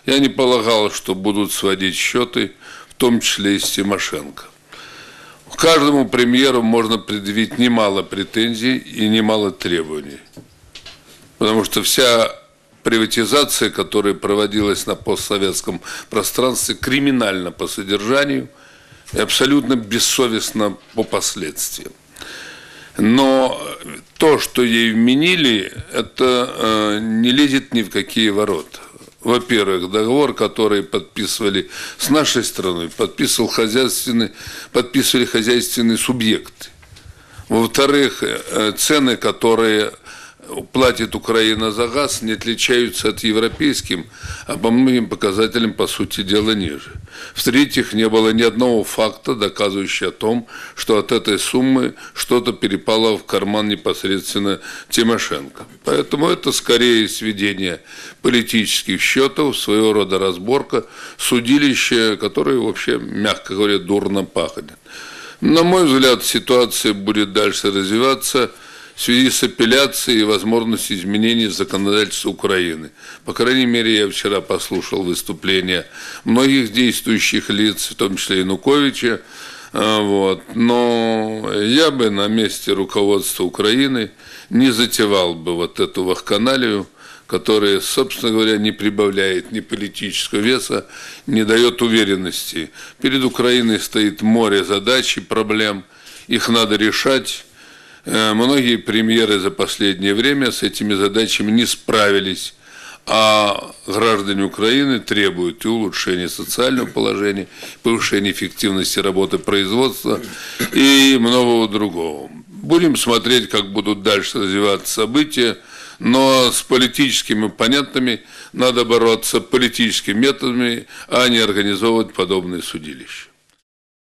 Я не полагал, что будут сводить счеты, в том числе и с Тимошенко. К каждому премьеру можно предъявить немало претензий и немало требований. Потому что вся приватизация, которая проводилась на постсоветском пространстве, криминальна по содержанию и абсолютно бессовестна по последствиям. Но то, что ей вменили, это не лезет ни в какие ворота. Во-первых, договор, который подписывали с нашей страной, подписывали хозяйственные субъекты. Во-вторых, цены, которые платит Украина за газ, не отличаются от европейских, а по многим показателям, по сути дела, ниже. В-третьих, не было ни одного факта, доказывающего о том, что от этой суммы что-то перепало в карман непосредственно Тимошенко. Поэтому это скорее сведение политических счетов, своего рода разборка, судилище, которое вообще, мягко говоря, дурно пахнет. На мой взгляд, ситуация будет дальше развиваться в связи с апелляцией и возможностью изменений законодательства Украины. По крайней мере, я вчера послушал выступления многих действующих лиц, в том числе Януковича. Но я бы на месте руководства Украины не затевал бы вот эту вакханалию, которая, собственно говоря, не прибавляет ни политического веса, не дает уверенности. Перед Украиной стоит море задач и проблем, их надо решать. Многие премьеры за последнее время с этими задачами не справились, а граждане Украины требуют и улучшения социального положения, повышения эффективности работы производства и многого другого. Будем смотреть, как будут дальше развиваться события, но с политическими оппонентами надо бороться политическими методами, а не организовывать подобные судилища.